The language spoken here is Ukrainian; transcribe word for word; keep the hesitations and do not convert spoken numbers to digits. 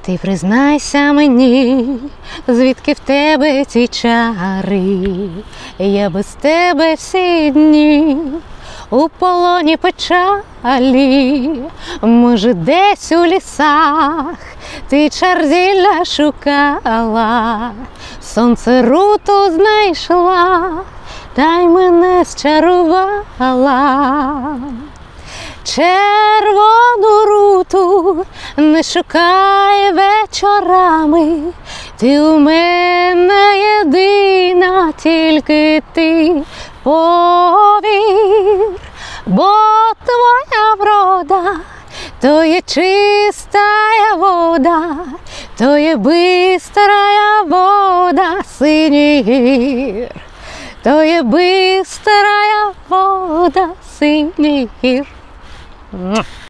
Ти признайся мені, звідки в тебе ці чари, я без тебе всі дні у полоні печалі. Може, десь у лісах ти чарділля шукала, сонце руту знайшла, та й мене зчарувала. Червону руту не шукай вечорами, ти у мене єдина, тільки ти повір, бо твоя врода то є чистая вода, то є бистрая вода синіх гір, то є бистрая вода синіх гір.